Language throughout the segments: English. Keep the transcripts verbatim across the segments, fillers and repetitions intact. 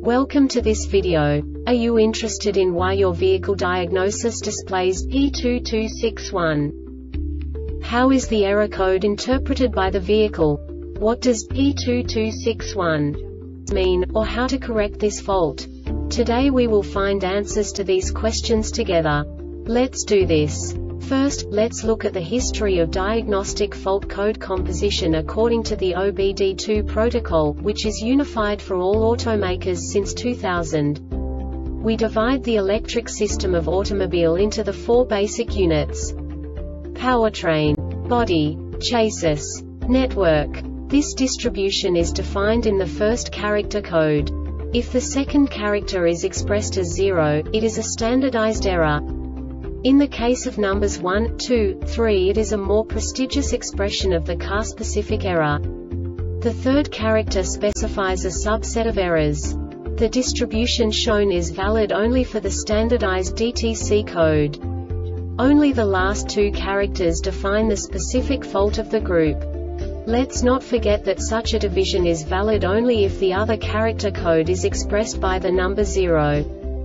Welcome to this video. Are you interested in why your vehicle diagnosis displays P two two six one? How is the error code interpreted by the vehicle? What does P two two six one mean, or how to correct this fault? Today we will find answers to these questions together. Let's do this. First, let's look at the history of diagnostic fault code composition according to the O B D two protocol, which is unified for all automakers since two thousand. We divide the electric system of automobile into the four basic units: powertrain, body, chassis, network. This distribution is defined in the first character code. If the second character is expressed as zero, it is a standardized error. In the case of numbers one, two, three, it is a more prestigious expression of the car-specific error. The third character specifies a subset of errors. The distribution shown is valid only for the standardized D T C code. Only the last two characters define the specific fault of the group. Let's not forget that such a division is valid only if the other character code is expressed by the number zero.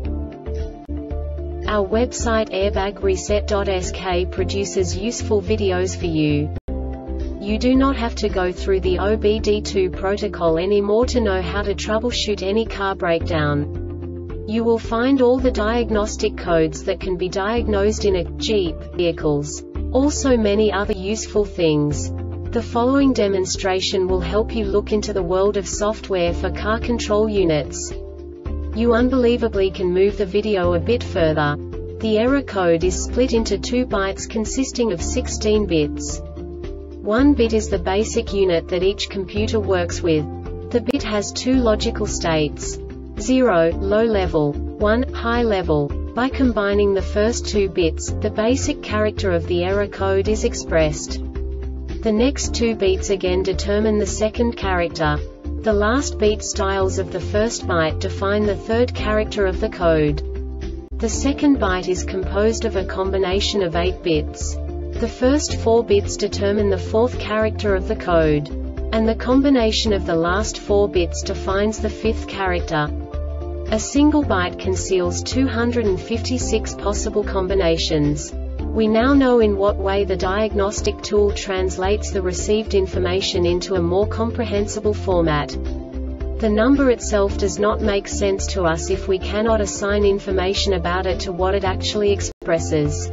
Our website airbag reset dot S K produces useful videos for you. You do not have to go through the O B D two protocol anymore to know how to troubleshoot any car breakdown. You will find all the diagnostic codes that can be diagnosed in a Jeep vehicles. Also many other useful things. The following demonstration will help you look into the world of software for car control units. You unbelievably can move the video a bit further. The error code is split into two bytes consisting of sixteen bits. One bit is the basic unit that each computer works with. The bit has two logical states: zero, low level, one, high level. By combining the first two bits, the basic character of the error code is expressed. The next two beats again determine the second character. The last beat styles of the first byte define the third character of the code. The second byte is composed of a combination of eight bits. The first four bits determine the fourth character of the code. And the combination of the last four bits defines the fifth character. A single byte conceals two hundred fifty-six possible combinations. We now know in what way the diagnostic tool translates the received information into a more comprehensible format. The number itself does not make sense to us if we cannot assign information about it to what it actually expresses.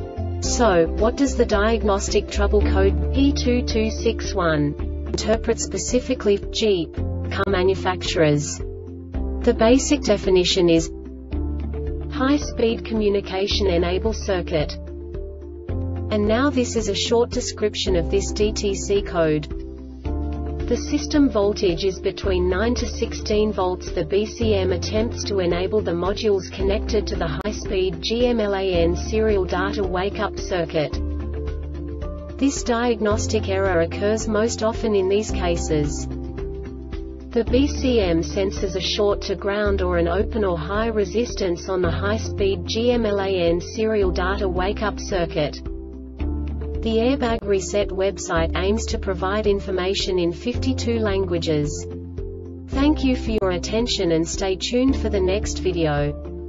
So, what does the diagnostic trouble code P two two six one interpret specifically for Jeep car manufacturers? The basic definition is high-speed communication enable circuit. And now this is a short description of this D T C code. The system voltage is between nine to sixteen volts. The B C M attempts to enable the modules connected to the high-speed G M LAN serial data wake-up circuit. This diagnostic error occurs most often in these cases. The B C M senses a short to ground or an open or high resistance on the high-speed G M LAN serial data wake-up circuit. The Airbag Reset website aims to provide information in fifty-two languages. Thank you for your attention and stay tuned for the next video.